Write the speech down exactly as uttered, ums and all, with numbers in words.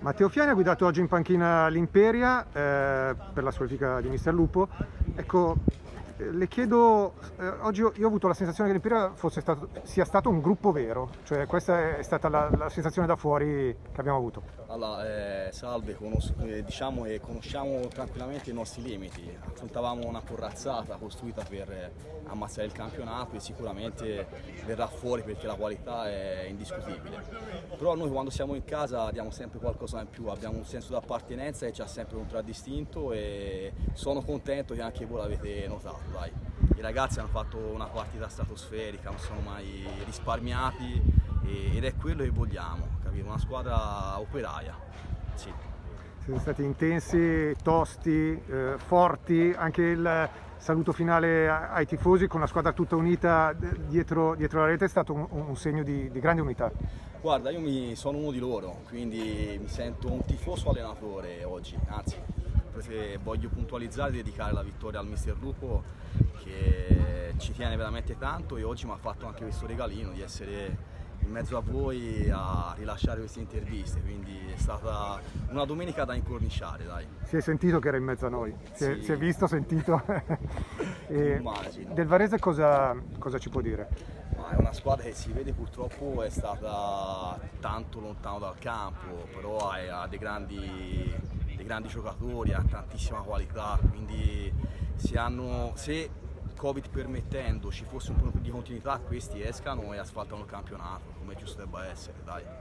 Matteo Fiani ha guidato oggi in panchina l'Imperia eh, per la squalifica di Mister Lupo. Ecco, eh, le chiedo, eh, oggi io, io ho avuto la sensazione che l'Imperia fosse stato, sia stato un gruppo vero, cioè questa è stata la, la sensazione da fuori che abbiamo avuto. Allora, eh, salve, conos- eh, diciamo che conosciamo tranquillamente i nostri limiti, affrontavamo una corazzata costruita per eh, ammazzare il campionato e sicuramente verrà fuori perché la qualità è indiscutibile, però noi quando siamo in casa diamo sempre qualcosa in più, abbiamo un senso di appartenenza che ci ha sempre contraddistinto e sono contento che anche voi l'avete notato, dai. I ragazzi hanno fatto una partita stratosferica, non sono mai risparmiati ed è quello che vogliamo, capire? Una squadra operaia. Sì. Siete stati intensi, tosti, eh, forti, anche il saluto finale ai tifosi con la squadra tutta unita dietro, dietro la rete è stato un, un segno di, di grande unità. Guarda, io mi, sono uno di loro, quindi mi sento un tifoso allenatore oggi, anzi voglio puntualizzare e dedicare la vittoria al Mister Lupo che ci tiene veramente tanto e oggi mi ha fatto anche questo regalino di essere in mezzo a voi a rilasciare queste interviste, quindi è stata una domenica da incorniciare, dai. Si è sentito che era in mezzo a noi, si è, Sì. si è visto, sentito. E Immagino. del Varese cosa, cosa ci può dire? Ma è una squadra che si vede purtroppo è stata tanto lontano dal campo, però ha, ha dei, grandi, dei grandi giocatori, ha tantissima qualità, quindi se, hanno, se Covid permettendo ci fosse un po' più di continuità questi escano e asfaltano il campionato, come giusto debba essere, dai.